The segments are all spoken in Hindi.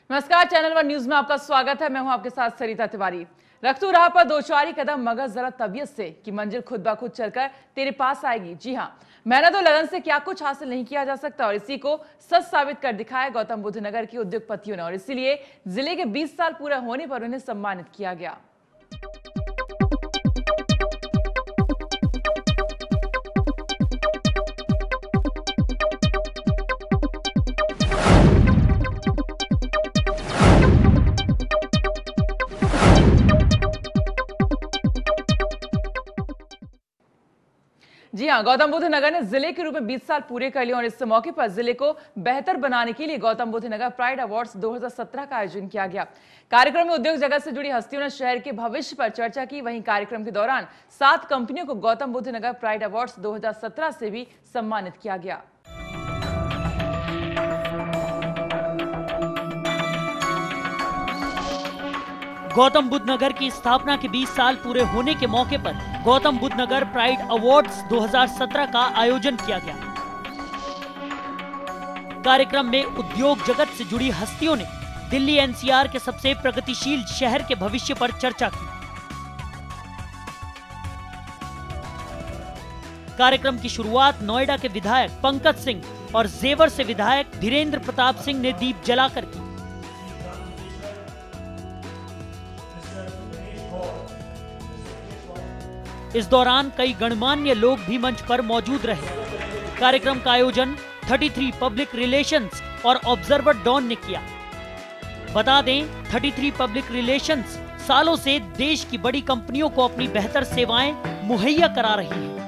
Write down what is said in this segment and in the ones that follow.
नमस्कार, चैनल वन न्यूज में आपका स्वागत है। मैं हूं आपके साथ सरिता तिवारी। रख्तू राह पर दो चार कदम मगर जरा तबीयत से कि मंजिल खुद ब खुद चलकर तेरे पास आएगी। जी हां, मेहनत और लगन से क्या कुछ हासिल नहीं किया जा सकता और इसी को सच साबित कर दिखाया गौतम बुद्ध नगर के उद्योगपतियों ने, और इसीलिए जिले के 20 साल पूरा होने पर उन्हें सम्मानित किया गया। जी हां, गौतम बुद्ध नगर ने जिले के रूप में 20 साल पूरे कर लिए और इस मौके पर जिले को बेहतर बनाने के लिए गौतम बुद्ध नगर प्राइड अवार्ड्स 2017 का आयोजन किया गया। कार्यक्रम में उद्योग जगत से जुड़ी हस्तियों ने शहर के भविष्य पर चर्चा की। वहीं कार्यक्रम के दौरान 7 कंपनियों को गौतम बुद्ध नगर प्राइड अवार्ड्स 2017 से भी सम्मानित किया गया। गौतम बुद्ध नगर की स्थापना के 20 साल पूरे होने के मौके पर गौतम बुद्ध नगर प्राइड अवार्ड्स 2017 का आयोजन किया गया। कार्यक्रम में उद्योग जगत से जुड़ी हस्तियों ने दिल्ली एनसीआर के सबसे प्रगतिशील शहर के भविष्य पर चर्चा की। कार्यक्रम की शुरुआत नोएडा के विधायक पंकज सिंह और जेवर से विधायक धीरेन्द्र प्रताप सिंह ने दीप जलाकर की। इस दौरान कई गणमान्य लोग भी मंच पर मौजूद रहे। कार्यक्रम का आयोजन 33 पब्लिक रिलेशंस और ऑब्जर्वर डॉन ने किया। बता दें, 33 पब्लिक रिलेशंस सालों से देश की बड़ी कंपनियों को अपनी बेहतर सेवाएं मुहैया करा रही है।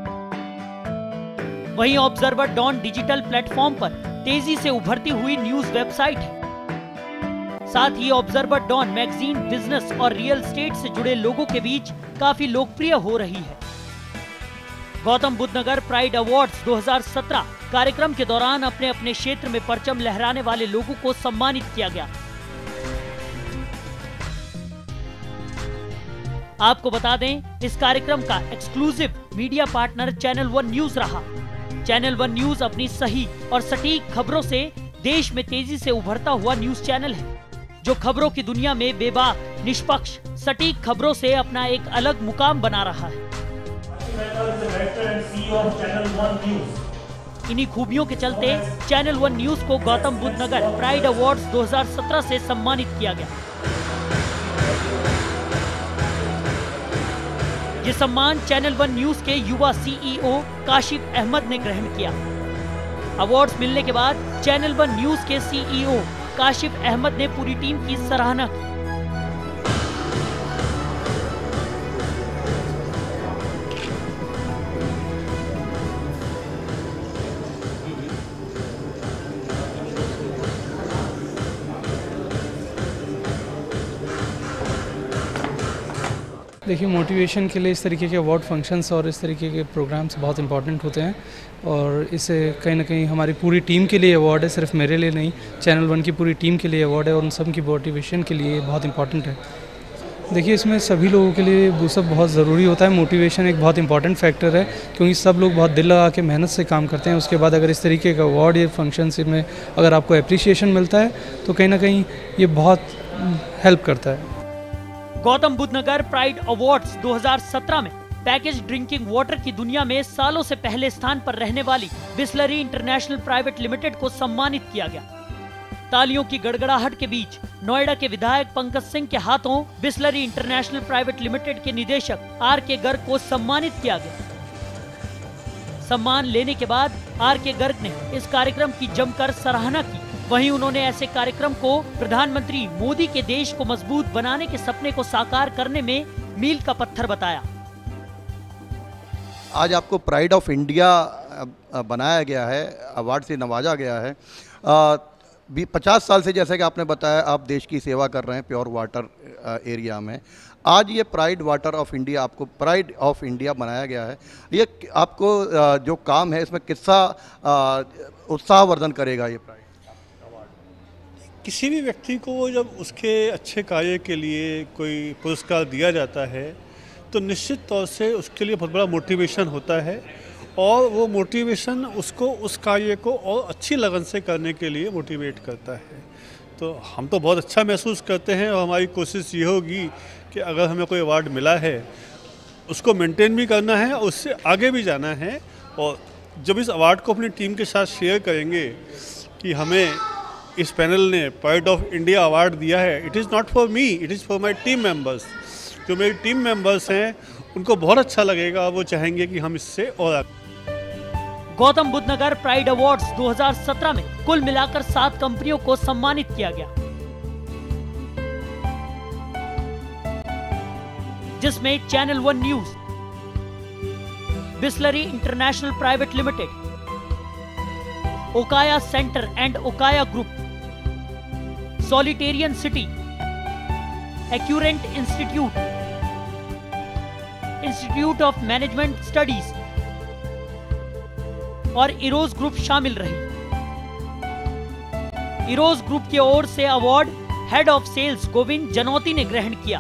वहीं ऑब्जर्वर डॉन डिजिटल प्लेटफॉर्म पर तेजी से उभरती हुई न्यूज वेबसाइट है। साथ ही ऑब्जर्वर डॉन मैगजीन बिजनेस और रियल एस्टेट से जुड़े लोगों के बीच काफी लोकप्रिय हो रही है। गौतम बुद्ध नगर प्राइड अवार्ड्स 2017 कार्यक्रम के दौरान अपने अपने क्षेत्र में परचम लहराने वाले लोगों को सम्मानित किया गया। आपको बता दें, इस कार्यक्रम का exclusive media partner channel one news रहा। चैनल वन न्यूज अपनी सही और सटीक खबरों से देश में तेजी से उभरता हुआ न्यूज चैनल है, जो खबरों की दुनिया में बेबाक, निष्पक्ष, सटीक खबरों से अपना एक अलग मुकाम बना रहा है। इन्हीं खूबियों के चलते चैनल वन न्यूज को गौतम बुद्ध नगर प्राइड अवार्ड्स 2017 से सम्मानित किया गया। ये सम्मान चैनल वन न्यूज के युवा सीईओ काशिफ अहमद ने ग्रहण किया। अवार्ड्स मिलने के बाद चैनल वन न्यूज के सीईओ काशिफ अहमद ने पूरी टीम की सराहना की। देखिए, मोटिवेशन के लिए इस तरीके के अवार्ड फंक्शंस और इस तरीके के प्रोग्राम्स बहुत इंपॉर्टेंट होते हैं और इससे कहीं ना कहीं हमारी पूरी टीम के लिए अवार्ड है, सिर्फ मेरे लिए नहीं, चैनल वन की पूरी टीम के लिए अवार्ड है और उन सब की मोटिवेशन के लिए बहुत इंपॉर्टेंट है। देखिए, इसमें सभी लोगों के लिए वो सब बहुत ज़रूरी होता है। मोटिवेशन एक बहुत इंपॉर्टेंट फैक्टर है क्योंकि सब लोग बहुत दिल लगा के मेहनत से काम करते हैं। उसके बाद अगर इस तरीके का अवार्ड या फंक्शंस में अगर आपको अप्रिसिएशन मिलता है तो कहीं ना कहीं ये बहुत हेल्प करता है। गौतम बुद्ध नगर प्राइड अवार्ड्स 2017 में पैकेज ड्रिंकिंग वाटर की दुनिया में सालों से पहले स्थान पर रहने वाली बिस्लरी इंटरनेशनल प्राइवेट लिमिटेड को सम्मानित किया गया। तालियों की गड़गड़ाहट के बीच नोएडा के विधायक पंकज सिंह के हाथों बिस्लरी इंटरनेशनल प्राइवेट लिमिटेड के निदेशक आर.के. गर्ग को सम्मानित किया गया। सम्मान लेने के बाद आर.के. गर्ग ने इस कार्यक्रम की जमकर सराहना की। वहीं उन्होंने ऐसे कार्यक्रम को प्रधानमंत्री मोदी के देश को मजबूत बनाने के सपने को साकार करने में मील का पत्थर बताया। आज आपको प्राइड ऑफ इंडिया बनाया गया है, अवार्ड से नवाजा गया है। 50 साल से, जैसे कि आपने बताया, आप देश की सेवा कर रहे हैं प्योर वाटर एरिया में। आज ये प्राइड वाटर ऑफ इंडिया, आपको प्राइड ऑफ इंडिया बनाया गया है। ये आपको जो काम है इसमें कितना उत्साहवर्धन करेगा ये प्राइड? किसी भी व्यक्ति को जब उसके अच्छे कार्य के लिए कोई पुरस्कार दिया जाता है तो निश्चित तौर से उसके लिए बहुत बड़ा मोटिवेशन होता है और वो मोटिवेशन उसको उस कार्य को और अच्छी लगन से करने के लिए मोटिवेट करता है। तो हम तो बहुत अच्छा महसूस करते हैं और हमारी कोशिश ये होगी कि अगर हमें कोई अवार्ड मिला है उसको मेंटेन भी करना है और उससे आगे भी जाना है। और जब इस अवार्ड को अपनी टीम के साथ शेयर करेंगे कि हमें इस पैनल ने प्राइड ऑफ इंडिया अवार्ड दिया है, it is not for me, it is for my team members. जो मेरी टीम मेंबर्स हैं उनको बहुत अच्छा लगेगा, वो चाहेंगे कि हम इससे और आगे। गौतम बुद्ध नगर प्राइड अवार्ड्स 2017 में कुल मिलाकर 7 कंपनियों को सम्मानित किया गया, जिसमें channel 1 news, Bisleri International Private Limited, Okaya Center and Okaya Group, Solitarian City, Accurate Institute of Management Studies और इरोज ग्रुप शामिल रही। इरोज ग्रुप की ओर से award head of sales Govind Janauti ने ग्रहण किया।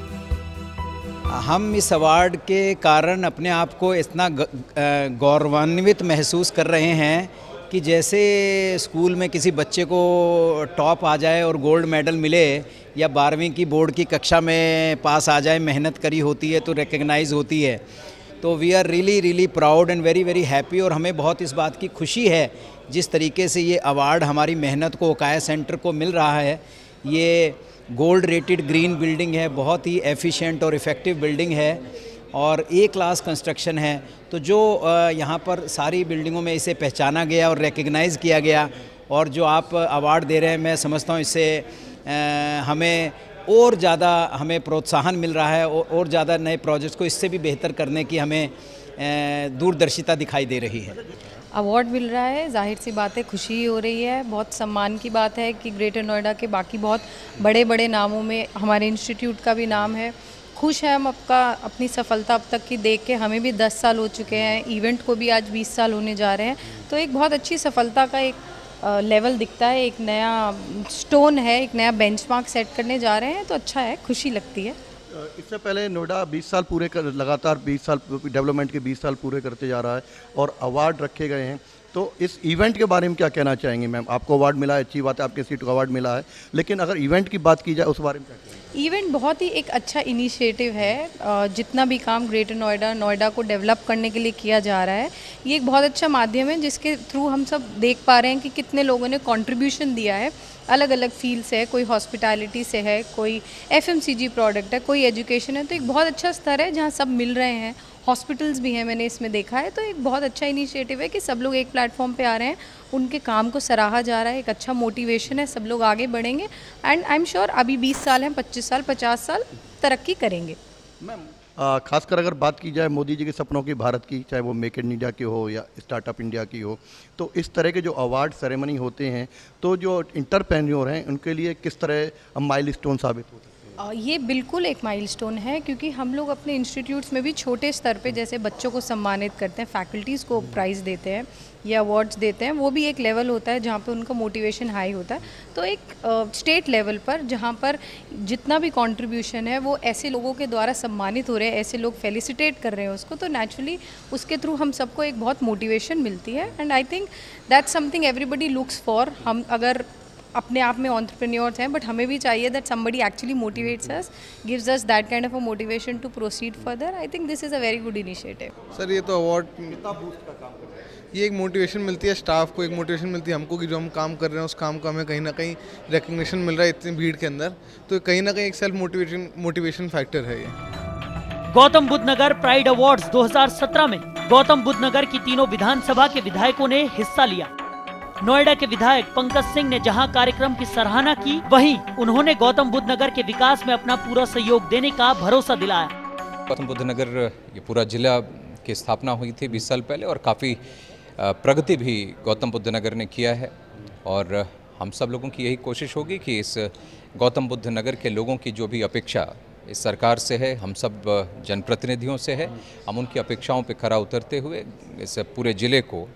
हम इस अवार्ड के कारण अपने आप को इतना गौरवान्वित महसूस कर रहे हैं कि जैसे स्कूल में किसी बच्चे को टॉप आ जाए और गोल्ड मेडल मिले, या 12वीं की बोर्ड की कक्षा में पास आ जाए, मेहनत करी होती है तो रिकग्नाइज होती है। तो we are really proud and very happy. और हमें बहुत इस बात की खुशी है जिस तरीके से ये अवार्ड हमारी मेहनत को ओकाया सेंटर को मिल रहा है। ये गोल्ड रेटेड ग्रीन बिल्डिंग है, बहुत ही एफिशिएंट और इफ़ेक्टिव बिल्डिंग है और ए क्लास कंस्ट्रक्शन है। तो जो यहाँ पर सारी बिल्डिंगों में इसे पहचाना गया और रिकग्नाइज़ किया गया, और जो आप अवार्ड दे रहे हैं, मैं समझता हूँ इससे हमें और ज़्यादा हमें प्रोत्साहन मिल रहा है और ज़्यादा नए प्रोजेक्ट्स को इससे भी बेहतर करने की हमें दूरदर्शिता दिखाई दे रही है। अवार्ड मिल रहा है, जाहिर सी बात है, खुशी हो रही है। बहुत सम्मान की बात है कि ग्रेटर नोएडा के बाकी बहुत बड़े बड़े नामों में हमारे इंस्टीट्यूट का भी नाम है। खुश है हम अपनी सफलता अब तक की देख के। हमें भी 10 साल हो चुके हैं, इवेंट को भी आज 20 साल होने जा रहे हैं। तो एक बहुत अच्छी सफलता का एक लेवल दिखता है, एक नया स्टोन है, एक नया बेंचमार्क सेट करने जा रहे हैं। तो अच्छा है, खुशी लगती है। इससे पहले नोएडा 20 साल पूरे कर, लगातार 20 साल डेवलपमेंट के 20 साल पूरे करते जा रहा है और अवार्ड रखे गए हैं। तो इस इवेंट के बारे में क्या कहना चाहेंगे मैम? आपको अवार्ड मिला है, अच्छी बात है, आपके सीट को अवार्ड मिला है, लेकिन अगर इवेंट की बात की जाए उस बारे में क्या कहेंगे? इवेंट बहुत ही एक अच्छा इनिशिएटिव है। जितना भी काम ग्रेटर नोएडा को डेवलप करने के लिए किया जा रहा है, ये एक बहुत अच्छा माध्यम है जिसके थ्रू हम सब देख पा रहे हैं कि कितने लोगों ने कंट्रीब्यूशन दिया है। अलग अलग फील्ड से है, कोई हॉस्पिटैलिटी से है, कोई FMCG प्रोडक्ट है, कोई एजुकेशन है। तो एक बहुत अच्छा स्तर है जहाँ सब मिल रहे हैं। हॉस्पिटल्स भी हैं, मैंने इसमें देखा है। तो एक बहुत अच्छा इनिशिएटिव है कि सब लोग एक प्लेटफॉर्म पे आ रहे हैं, उनके काम को सराहा जा रहा है। एक अच्छा मोटिवेशन है, सब लोग आगे बढ़ेंगे एंड आई एम श्योर अभी 20 साल हैं, 25 साल 50 साल तरक्की करेंगे। मैम खासकर अगर बात की जाए मोदी जी के सपनों की, भारत की, चाहे वो मेक इन इंडिया की हो या स्टार्टअप इंडिया की हो, तो इस तरह के जो अवार्ड सेरेमनी होते हैं तो जो इंटरप्रेन्योर हैं उनके लिए किस तरह माइलस्टोन साबित होते हैं? ये बिल्कुल एक माइलस्टोन है, क्योंकि हम लोग अपने इंस्टीट्यूट्स में भी छोटे स्तर पे जैसे बच्चों को सम्मानित करते हैं, फैकल्टीज़ को प्राइज़ देते हैं या अवार्ड्स देते हैं। वो भी एक लेवल होता है जहाँ पे उनका मोटिवेशन हाई होता है। तो एक स्टेट लेवल पर जहाँ पर जितना भी कंट्रीब्यूशन है वो ऐसे लोगों के द्वारा सम्मानित हो रहे हैं, ऐसे लोग फेलिसिटेट कर रहे हैं उसको, तो नेचुरली उसके थ्रू हम सबको एक बहुत मोटिवेशन मिलती है। And I think that's something everybody looks for. हम अगर अपने आप में एंटरप्रेन्योर्स हैं, बट हमें भी चाहिए that somebody actually motivates us, gives us that kind of a motivation to proceed further. I think this is a very good initiative. Sir ये तो अवार्ड कितना बूस्ट का काम करता है? ये एक मोटिवेशन मिलती है स्टाफ को, एक मोटिवेशन मिलती है हमको कि जो हम काम कर रहे हैं उस काम का हमें कहीं ना कहीं रिकग्निशन मिल रहा है इतनी भीड़ के अंदर। तो कहीं ना कहीं एक सेल्फ मोटिवेशन फैक्टर है ये। गौतम बुद्ध नगर प्राइड अवार्ड्स 2017 में गौतम बुद्ध नगर की तीनों विधानसभा के विधायकों ने हिस्सा लिया। नोएडा के विधायक पंकज सिंह ने जहां कार्यक्रम की सराहना की, वहीं उन्होंने गौतम बुद्ध नगर के विकास में अपना पूरा सहयोग देने का भरोसा दिलाया। गौतम बुद्ध नगर ये पूरा जिला की स्थापना हुई थी 20 साल पहले और काफ़ी प्रगति भी गौतम बुद्ध नगर ने किया है और हम सब लोगों की यही कोशिश होगी कि इस गौतम बुद्ध नगर के लोगों की जो भी अपेक्षा इस सरकार से है, हम सब जनप्रतिनिधियों से है, हम उनकी अपेक्षाओं पे खरा उतरते हुए इस पूरे ज़िले को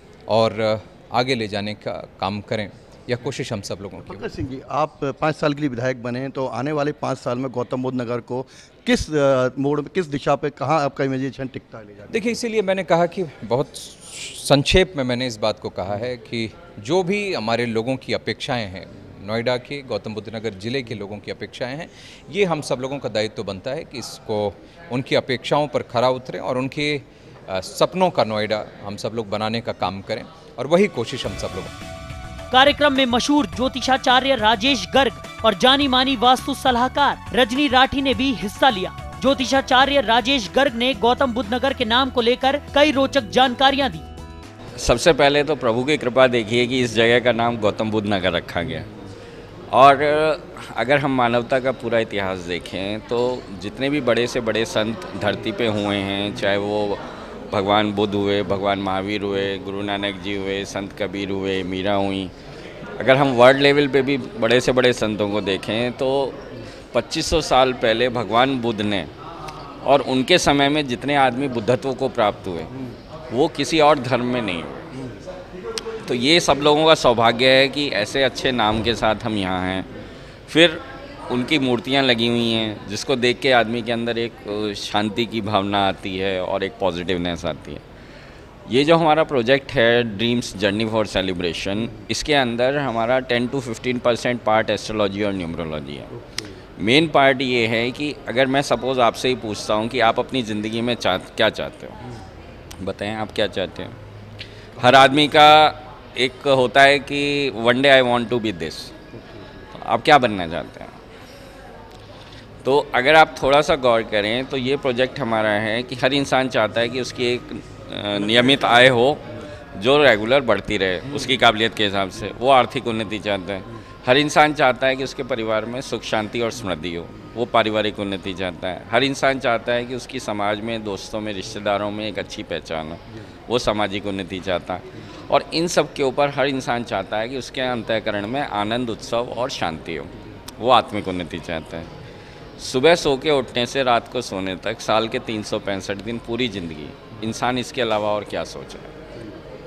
और आगे ले जाने का काम करें। यह कोशिश हम सब लोगों की। पंकज सिंह जी, आप 5 साल के लिए विधायक बने हैं, तो आने वाले 5 साल में गौतम बुद्ध नगर को किस मोड़ में, किस दिशा पे, कहाँ आपका इमेजिनेशन टिकता है ले जाने? देखिए, इसीलिए मैंने कहा कि बहुत संक्षेप में मैंने इस बात को कहा है कि जो भी हमारे लोगों की अपेक्षाएं हैं, नोएडा के, गौतम बुद्ध नगर जिले के लोगों की अपेक्षाएं हैं। ये हम सब लोगों का दायित्व बनता है कि इसको उनकी अपेक्षाओं पर खरा उतरें और उनके सपनों का नोएडा हम सब लोग बनाने का काम करें, और वही कोशिश हम सब लोग। कार्यक्रम में मशहूर ज्योतिषाचार्य राजेश गर्ग और जानी मानी वास्तु सलाहकार रजनी राठी ने भी हिस्सा लिया। ज्योतिषाचार्य राजेश गर्ग ने गौतम बुद्ध नगर के नाम को लेकर कई रोचक जानकारियां दी। सबसे पहले तो प्रभु की कृपा देखिए कि इस जगह का नाम गौतम बुद्ध नगर रखा गया, और अगर हम मानवता का पूरा इतिहास देखें तो जितने भी बड़े से बड़े संत धरती पे हुए हैं, चाहे वो भगवान बुद्ध हुए, भगवान महावीर हुए, गुरु नानक जी हुए, संत कबीर हुए, मीरा हुई, अगर हम वर्ल्ड लेवल पे भी बड़े से बड़े संतों को देखें तो 2500 साल पहले भगवान बुद्ध ने और उनके समय में जितने आदमी बुद्धत्व को प्राप्त हुए वो किसी और धर्म में नहीं हुए। तो ये सब लोगों का सौभाग्य है कि ऐसे अच्छे नाम के साथ हम यहाँ हैं। फिर उनकी मूर्तियाँ लगी हुई हैं जिसको देख के आदमी के अंदर एक शांति की भावना आती है और एक पॉजिटिवनेस आती है। ये जो हमारा प्रोजेक्ट है ड्रीम्स जर्नी फॉर सेलिब्रेशन, इसके अंदर हमारा 10 to 15% पार्ट एस्ट्रोलॉजी और न्यूमरोलॉजी है। मेन पार्ट ये है कि अगर मैं सपोज़ आपसे ही पूछता हूँ कि आप अपनी ज़िंदगी में क्या चाहते हो, बताएं आप क्या चाहते हैं। हर आदमी का एक होता है कि one day I want to be this, आप क्या बनना चाहते हैं। तो अगर आप थोड़ा सा गौर करें तो ये प्रोजेक्ट हमारा है कि हर इंसान चाहता है कि उसकी एक नियमित आय हो जो रेगुलर बढ़ती रहे उसकी काबिलियत के हिसाब से, वो आर्थिक उन्नति चाहता है। हर इंसान चाहता है कि उसके परिवार में सुख शांति और समृद्धि हो, वो पारिवारिक उन्नति चाहता है। हर इंसान चाहता है कि उसकी समाज में, दोस्तों में, रिश्तेदारों में एक अच्छी पहचान हो, वो सामाजिक उन्नति चाहता है। और इन सब के ऊपर हर इंसान चाहता है कि उसके अंतःकरण में आनंद, उत्सव और शांति हो, वो आत्मिक उन्नति चाहता है। सुबह सो के उठने से रात को सोने तक साल के 365 दिन पूरी ज़िंदगी इंसान इसके अलावा और क्या सोच रहा है।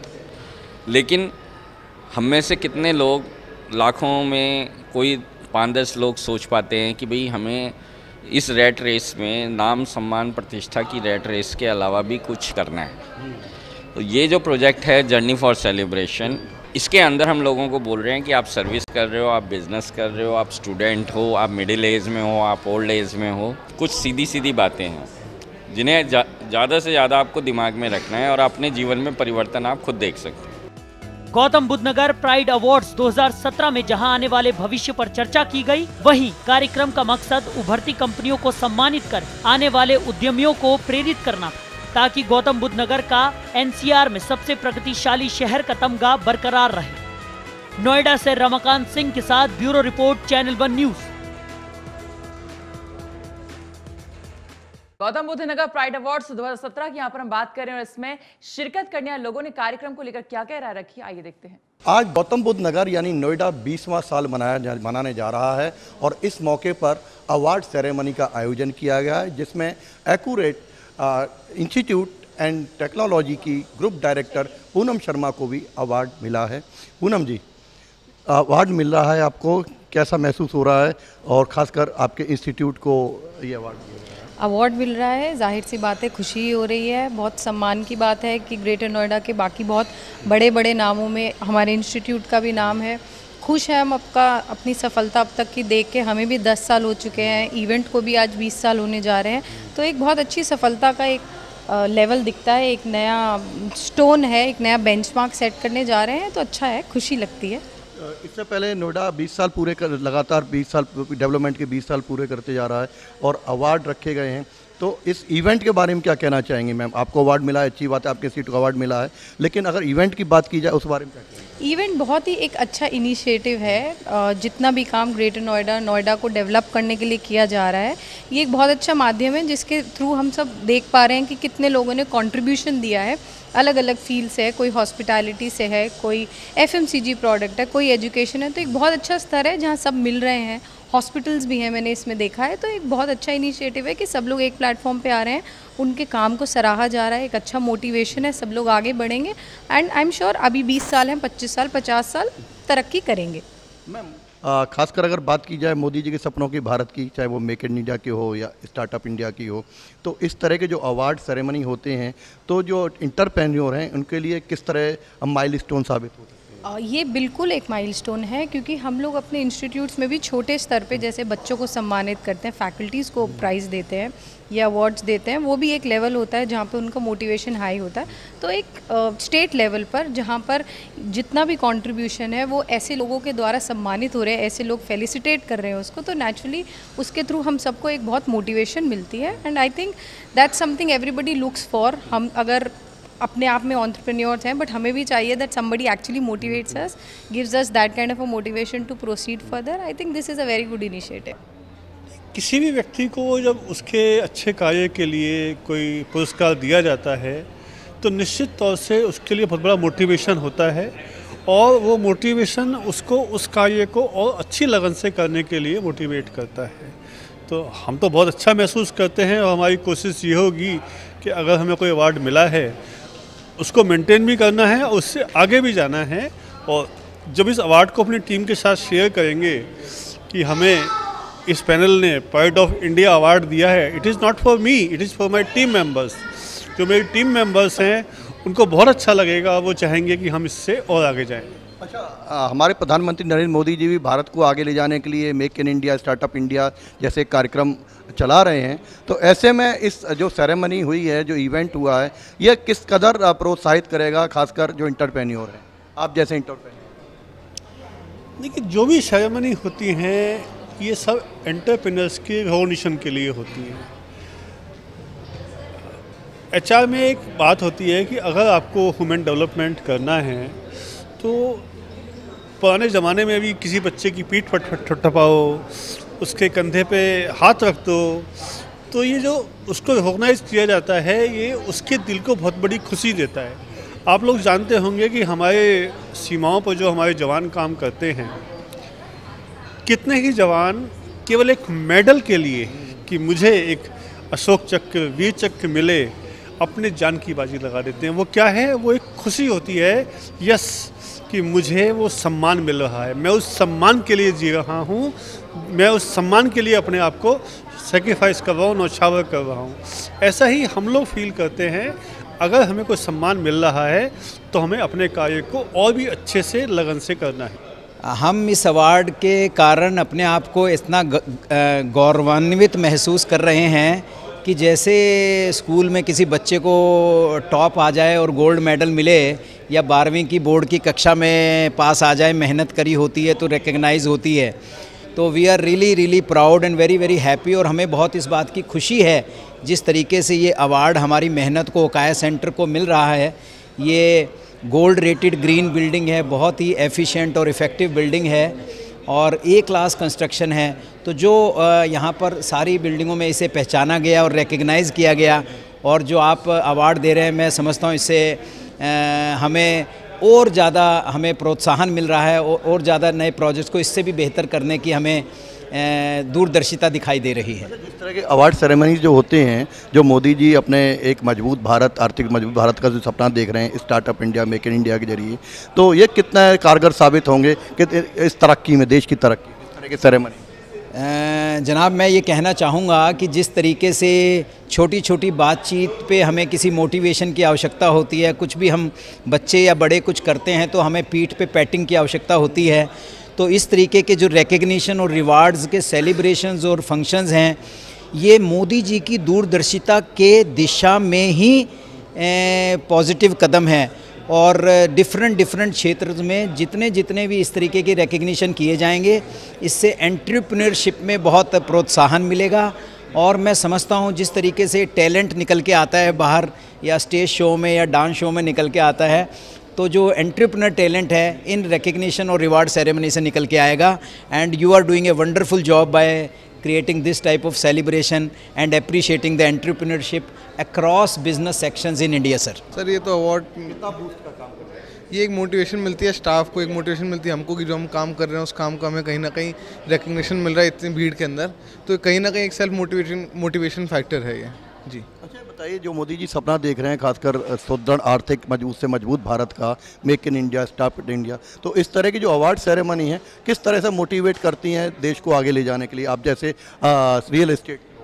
लेकिन हम में से कितने लोग, लाखों में कोई 5-10 लोग सोच पाते हैं कि भाई हमें इस रैट रेस में नाम, सम्मान, प्रतिष्ठा की रैट रेस के अलावा भी कुछ करना है। तो ये जो प्रोजेक्ट है जर्नी फॉर सेलिब्रेशन, इसके अंदर हम लोगों को बोल रहे हैं कि आप सर्विस कर रहे हो, आप बिजनेस कर रहे हो, आप स्टूडेंट हो, आप मिडिल एज में हो, आप ओल्ड एज में हो, कुछ सीधी सीधी बातें हैं जिन्हें ज़्यादा से ज़्यादा आपको दिमाग में रखना है और अपने जीवन में परिवर्तन आप खुद देख सकते हैं। गौतम बुद्ध नगर प्राइड अवार्ड्स 2017 में जहां आने वाले भविष्य पर चर्चा की गई, वहीं कार्यक्रम का मकसद उभरती कंपनियों को सम्मानित कर आने वाले उद्यमियों को प्रेरित करना था, ताकि गौतम बुद्ध नगर का एनसीआर में सबसे प्रगतिशाली शहर का तमगा बरकरार रहे। नोएडा से रमाकांत सिंह के साथ bureau report, channel 1 news. Gautam Buddh Nagar pride awards 2017 की यहाँ पर हम बात कर रहे हैं और इसमें शिरकत करने वाले लोगों ने कार्यक्रम को लेकर क्या कह रखी, आइए देखते हैं। आज गौतम बुद्ध नगर यानी नोएडा 20वां साल मनाने जा रहा है और इस मौके पर अवार्ड सेरेमनी का आयोजन किया गया है, जिसमें एक्यूरेट इंस्टीट्यूट एंड टेक्नोलॉजी की ग्रुप डायरेक्टर पूनम शर्मा को भी अवार्ड मिला है। पूनम जी, अवार्ड मिल रहा है, आपको कैसा महसूस हो रहा है और ख़ासकर आपके इंस्टीट्यूट को ये अवार्ड मिल रहा है? जाहिर सी बात है, खुशी हो रही है। बहुत सम्मान की बात है कि ग्रेटर नोएडा के बाकी बहुत बड़े बड़े नामों में हमारे इंस्टीट्यूट का भी नाम है। खुश है हम अपनी सफलता अब तक की देख के। हमें भी 10 साल हो चुके हैं, इवेंट को भी आज 20 साल होने जा रहे हैं, तो एक बहुत अच्छी सफलता का एक लेवल दिखता है, एक नया स्टोन है, एक नया बेंचमार्क सेट करने जा रहे हैं, तो अच्छा है, खुशी लगती है। इससे पहले नोएडा 20 साल पूरे कर, लगातार 20 साल डेवलपमेंट के 20 साल पूरे करते जा रहा है और अवार्ड रखे गए हैं, तो इस इवेंट के बारे में क्या कहना चाहेंगे मैम? आपको अवार्ड मिला है, अच्छी बात है, आपके इंस्टीट्यूट को अवार्ड मिला है, लेकिन अगर इवेंट की बात की जाए उस बारे में क्या कहेंगे? इवेंट बहुत ही एक अच्छा इनिशिएटिव है। जितना भी काम ग्रेटर नोएडा को डेवलप करने के लिए किया जा रहा है, ये एक बहुत अच्छा माध्यम है जिसके थ्रू हम सब देख पा रहे हैं कि कितने लोगों ने कंट्रीब्यूशन दिया है। अलग अलग फील्ड से है, कोई हॉस्पिटैलिटी से है, कोई एफएमसीजी प्रोडक्ट है, कोई एजुकेशन है, तो एक बहुत अच्छा स्तर है जहाँ सब मिल रहे हैं। हॉस्पिटल्स भी हैं, मैंने इसमें देखा है, तो एक बहुत अच्छा इनिशिएटिव है कि सब लोग एक प्लेटफॉर्म पे आ रहे हैं, उनके काम को सराहा जा रहा है, एक अच्छा मोटिवेशन है, सब लोग आगे बढ़ेंगे एंड आई एम श्योर अभी 20 साल हैं, 25 साल, 50 साल तरक्की करेंगे। मैम, खासकर अगर बात की जाए मोदी जी के सपनों की, भारत की, चाहे वो मेक इन इंडिया की हो या स्टार्टअप इंडिया की हो, तो इस तरह के जो अवार्ड सेरेमनी होते हैं, तो जो इंटरप्रेन्योर हैं उनके लिए किस तरह माइलस्टोन साबित होते हैं? ये बिल्कुल एक माइलस्टोन है, क्योंकि हम लोग अपने इंस्टीट्यूट्स में भी छोटे स्तर पे जैसे बच्चों को सम्मानित करते हैं, फैकल्टीज़ को प्राइज़ देते हैं या अवार्ड्स देते हैं, वो भी एक लेवल होता है जहाँ पे उनका मोटिवेशन हाई होता है। तो एक स्टेट लेवल पर जहाँ पर जितना भी कंट्रीब्यूशन है वो ऐसे लोगों के द्वारा सम्मानित हो रहे हैं, ऐसे लोग फेलिसिटेट कर रहे हैं उसको, तो नेचुरली उसके थ्रू हम सबको एक बहुत मोटिवेशन मिलती है। And I think that's something everybody looks for. हम अगर अपने आप में एंटरप्रेन्योर्स हैं, बट हमें भी चाहिए that somebody actually motivates us, gives us that kind of a motivation to proceed further. I think this is a very good initiative. किसी भी व्यक्ति को जब उसके अच्छे कार्य के लिए कोई पुरस्कार दिया जाता है तो निश्चित तौर से उसके लिए बहुत बड़ा मोटिवेशन होता है, और वो मोटिवेशन उसको उस कार्य को और अच्छी लगन से करने के लिए मोटिवेट करता है। तो हम तो बहुत अच्छा महसूस करते हैं, और हमारी कोशिश ये होगी कि अगर हमें कोई अवार्ड मिला है उसको मेंटेन भी करना है और उससे आगे भी जाना है। और जब इस अवार्ड को अपनी टीम के साथ शेयर करेंगे कि हमें इस पैनल ने प्राइड ऑफ इंडिया अवार्ड दिया है, it is not for me, it is for my team members. जो मेरी टीम मेंबर्स हैं उनको बहुत अच्छा लगेगा, वो चाहेंगे कि हम इससे और आगे जाएं। अच्छा, हमारे प्रधानमंत्री नरेंद्र मोदी जी भी भारत को आगे ले जाने के लिए make in India, startup India जैसे कार्यक्रम चला रहे हैं, तो ऐसे में इस जो सेरेमनी हुई है, जो इवेंट हुआ है, यह किस कदर प्रोत्साहित करेगा खासकर जो एंटरप्रेन्योर हैं, आप जैसे एंटरप्रेन्योर? देखिए, जो भी सेरेमनी होती हैं ये सब एंटरप्रेन्योर्स के रिकॉग्निशन के लिए होती हैं। एचआर में एक बात होती है कि अगर आपको ह्यूमन डेवलपमेंट करना है तो पुराने ज़माने में भी किसी बच्चे की पीठ पर ठपकाओ, उसके कंधे पे हाथ रख दो, तो ये जो उसको रिकॉग्नाइज किया जाता है ये उसके दिल को बहुत बड़ी खुशी देता है। आप लोग जानते होंगे कि हमारे सीमाओं पर जो हमारे जवान काम करते हैं, कितने ही जवान केवल एक मेडल के लिए कि मुझे एक अशोक चक्र, वीर चक्र मिले, अपने जान की बाजी लगा देते हैं। वो क्या है, वो एक खुशी होती है, यस, कि मुझे वो सम्मान मिल रहा है, मैं उस सम्मान के लिए जी रहा हूँ, मैं उस सम्मान के लिए अपने आप को सेक्रीफाइस कर रहा हूँ, न्यौछावर कर रहा हूँ। ऐसा ही हम लोग फील करते हैं। अगर हमें कोई सम्मान मिल रहा है तो हमें अपने कार्य को और भी अच्छे से लगन से करना है। हम इस अवार्ड के कारण अपने आप को इतना गौरवान्वित महसूस कर रहे हैं कि जैसे स्कूल में किसी बच्चे को टॉप आ जाए और गोल्ड मेडल मिले, या 12वीं की बोर्ड की कक्षा में पास आ जाए, मेहनत करी होती है तो रिकग्नाइज़ होती है। तो we are really proud and very very happy. और हमें बहुत इस बात की खुशी है जिस तरीके से ये अवार्ड हमारी मेहनत को ओकाया सेंटर को मिल रहा है। ये गोल्ड रेटेड ग्रीन बिल्डिंग है, बहुत ही एफिशिएंट और इफ़ेक्टिव बिल्डिंग है, और ए क्लास कंस्ट्रक्शन है। तो जो यहाँ पर सारी बिल्डिंगों में इसे पहचाना गया और रिकग्नाइज़ किया गया, और जो आप अवार्ड दे रहे हैं, मैं समझता हूँ इससे हमें और ज़्यादा हमें प्रोत्साहन मिल रहा है, और ज़्यादा नए प्रोजेक्ट्स को इससे भी बेहतर करने की हमें दूरदर्शिता दिखाई दे रही है। जिस तरह के अवार्ड सेरेमनीज जो होते हैं, जो मोदी जी अपने एक मजबूत भारत, आर्थिक मजबूत भारत का जो सपना देख रहे हैं startup India, make in India के जरिए, तो ये कितना कारगर साबित होंगे कि इस तरक्की में, देश की तरक्की, इस तरह के सेरेमनी? जनाब, मैं ये कहना चाहूँगा कि जिस तरीके से छोटी छोटी बातचीत पे हमें किसी मोटिवेशन की आवश्यकता होती है, कुछ भी हम बच्चे या बड़े कुछ करते हैं तो हमें पीठ पे पैटिंग की आवश्यकता होती है, तो इस तरीके के जो रिकग्निशन और रिवार्ड्स के सेलिब्रेशंस और फंक्शंस हैं, ये मोदी जी की दूरदर्शिता के दिशा में ही पॉजिटिव कदम है। और डिफरेंट क्षेत्र में जितने भी इस तरीके के रिकग्निशन किए जाएंगे, इससे एंटरप्रेन्योरशिप में बहुत प्रोत्साहन मिलेगा। और मैं समझता हूँ जिस तरीके से टैलेंट निकल के आता है बाहर, या स्टेज शो में या डांस शो में निकल के आता है, तो जो एंटरप्रेन्योर टैलेंट है इन रिकग्निशन और रिवार्ड सेरेमनी से निकल के आएगा। And you are doing a wonderful job by creating this type of celebration and appreciating the entrepreneurship across business sections in India, sir. Sir, ये तो अवार्ड कितना बूस्ट का काम करता है। ये एक मोटिवेशन मिलती है स्टाफ को, एक मोटिवेशन मिलती है हमको कि जो हम काम कर रहे हैं उस काम का हमें कहीं ना कहीं रिकग्निशन मिल रहा है इतनी भीड़ के अंदर, तो कहीं ना कहीं एक सेल्फ मोटिवेशन फैक्टर है ये। जी, अच्छा बताइए, जो मोदी जी सपना देख रहे हैं खासकर सुदृढ़ आर्थिक मजबूत से मजबूत भारत का, make in India, startup India, तो इस तरह की जो अवार्ड सेरेमनी है किस तरह से मोटिवेट करती हैं देश को आगे ले जाने के लिए, आप जैसे रियल एस्टेट?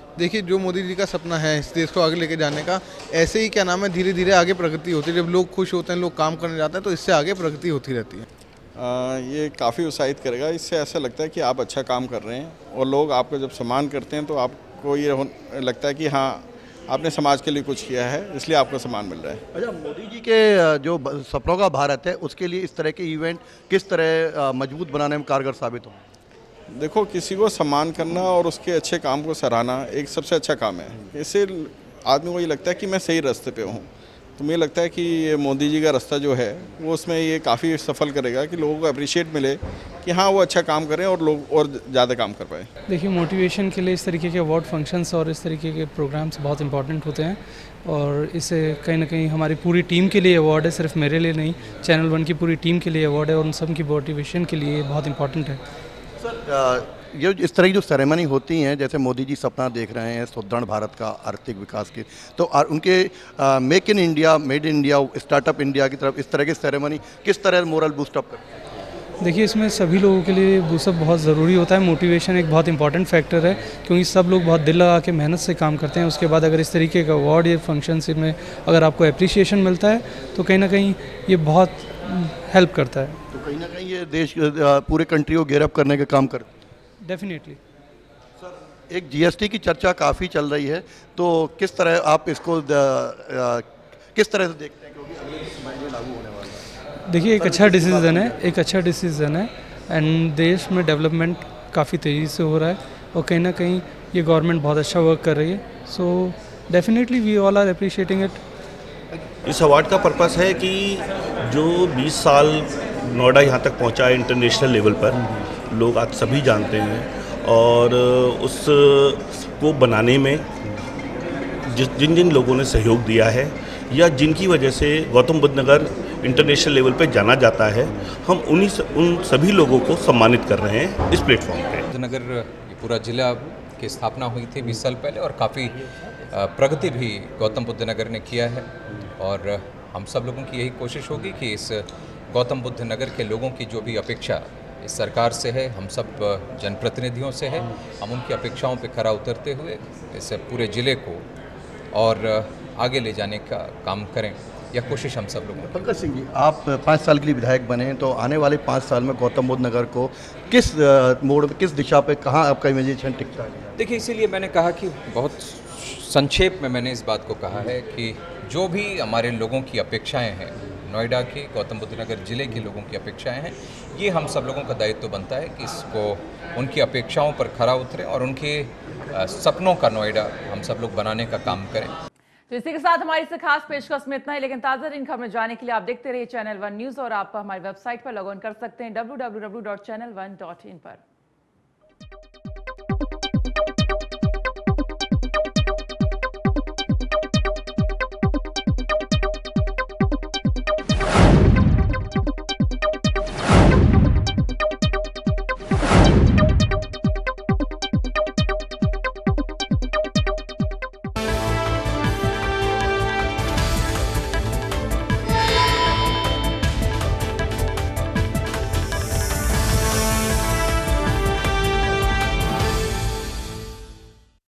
देखिए, जो मोदी जी का सपना है इस देश को आगे लेके जाने का, ऐसे ही क्या नाम है, धीरे धीरे आगे प्रगति होती है। जब लोग खुश होते हैं, लोग काम करने जाते हैं, तो इससे आगे प्रगति होती रहती है। ये काफ़ी उत्साहित करेगा। इससे ऐसा लगता है कि आप अच्छा काम कर रहे हैं और लोग आपको जब सम्मान करते हैं तो आपको ये लगता है कि हाँ, आपने समाज के लिए कुछ किया है, इसलिए आपको सम्मान मिल रहा है। अच्छा, मोदी जी के जो सपनों का भारत है, उसके लिए इस तरह के इवेंट किस तरह मजबूत बनाने में कारगर साबित हो? देखो, किसी को सम्मान करना और उसके अच्छे काम को सराहना एक सबसे अच्छा काम है। इससे आदमी को ये लगता है कि मैं सही रास्ते पे हूँ। तो मुझे लगता है कि ये मोदी जी का रास्ता जो है वो उसमें ये काफ़ी सफल करेगा कि लोगों को अप्रिशिएट मिले कि हाँ, वो अच्छा काम करें और लोग और ज़्यादा काम कर पाए। देखिए, मोटिवेशन के लिए इस तरीके के अवार्ड फंक्शंस और इस तरीके के प्रोग्राम्स बहुत इंपॉर्टेंट होते हैं और इससे कहीं ना कहीं हमारी पूरी टीम के लिए अवार्ड है, सिर्फ मेरे लिए नहीं, चैनल 1 की पूरी टीम के लिए अवार्ड है और उन सब की मोटिवेशन के लिए बहुत इंपॉर्टेंट है। सर, ये इस तरह की जो सेरेमनी होती हैं, जैसे मोदी जी सपना देख रहे हैं सुदृढ़ भारत का, आर्थिक विकास के, तो उनके make in India, made in India, startup India की तरफ इस तरह की सेरेमनी किस तरह मोरल बूस्टअप करती है? देखिए, इसमें सभी लोगों के लिए बूस्टअप बहुत ज़रूरी होता है। मोटिवेशन एक बहुत इंपॉर्टेंट फैक्टर है क्योंकि सब लोग बहुत दिल लगा के मेहनत से काम करते हैं। उसके बाद अगर इस तरीके का अवार्ड या फंक्शन में अगर आपको अप्रिसिएशन मिलता है तो कहीं ना कहीं ये बहुत हेल्प करता है। तो कहीं ना कहीं ये देश पूरे कंट्री को गेयर अप करने का काम करता है। डेफिनेटली। सर, एक जीएसटी की चर्चा काफ़ी चल रही है, तो किस तरह आप इसको किस तरह से देखते हैं, क्योंकि अगले महीने लागू होने वाला है? देखिए, एक अच्छा डिसीजन है एंड देश में डेवलपमेंट काफ़ी तेज़ी से हो रहा है और कहीं ना कहीं ये गवर्नमेंट बहुत अच्छा वर्क कर रही है। So definitely we all are appreciating it. इस अवार्ड का पर्पस है कि जो 20 साल नोएडा यहाँ तक पहुँचा है इंटरनेशनल लेवल पर, लोग आज सभी जानते हैं और उसको बनाने में जिन जिन लोगों ने सहयोग दिया है या जिनकी वजह से गौतम बुद्ध नगर इंटरनेशनल लेवल पे जाना जाता है, हम उन सभी लोगों को सम्मानित कर रहे हैं इस प्लेटफॉर्म पे। बुद्ध नगर ये पूरा जिला की स्थापना हुई थी 20 साल पहले और काफ़ी प्रगति भी गौतम बुद्ध नगर ने किया है और हम सब लोगों की यही कोशिश होगी कि इस गौतम बुद्ध नगर के लोगों की जो भी अपेक्षा इस सरकार से है, हम सब जनप्रतिनिधियों से है, हम उनकी अपेक्षाओं पे खरा उतरते हुए इस पूरे ज़िले को और आगे ले जाने का काम करें, यह कोशिश हम सब लोगों की। पंकज सिंह जी, आप 5 साल के लिए विधायक बने हैं, तो आने वाले 5 साल में गौतम बुद्ध नगर को किस मोड़ में, किस दिशा पे, कहाँ आपका इमेजिनेशन टिकता है? देखिए, इसीलिए मैंने कहा कि बहुत संक्षेप में मैंने इस बात को कहा है कि जो भी हमारे लोगों की अपेक्षाएं हैं, नोएडा की, गौतम बुद्ध नगर जिले के लोगों की अपेक्षाएं हैं, ये हम सब लोगों का दायित्व बनता है कि इसको उनकी अपेक्षाओं पर खरा उतरें और उनके सपनों का नोएडा हम सब लोग बनाने का काम करें। तो इसी के साथ हमारी से खास पेशकश में इतना ही, लेकिन ताज़ा दिन खबरें जाने के लिए आप देखते रहिए चैनल 1 न्यूज़ और आप हमारी वेबसाइट पर लॉग ऑन कर सकते हैं www.channel1.in पर।